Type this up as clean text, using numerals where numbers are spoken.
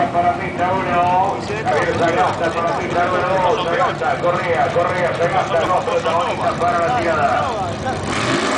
para pista 1. Javier Sagasta para pista número 2. Sagasta, Correa, Sagasta, los protagonistas para la tirada.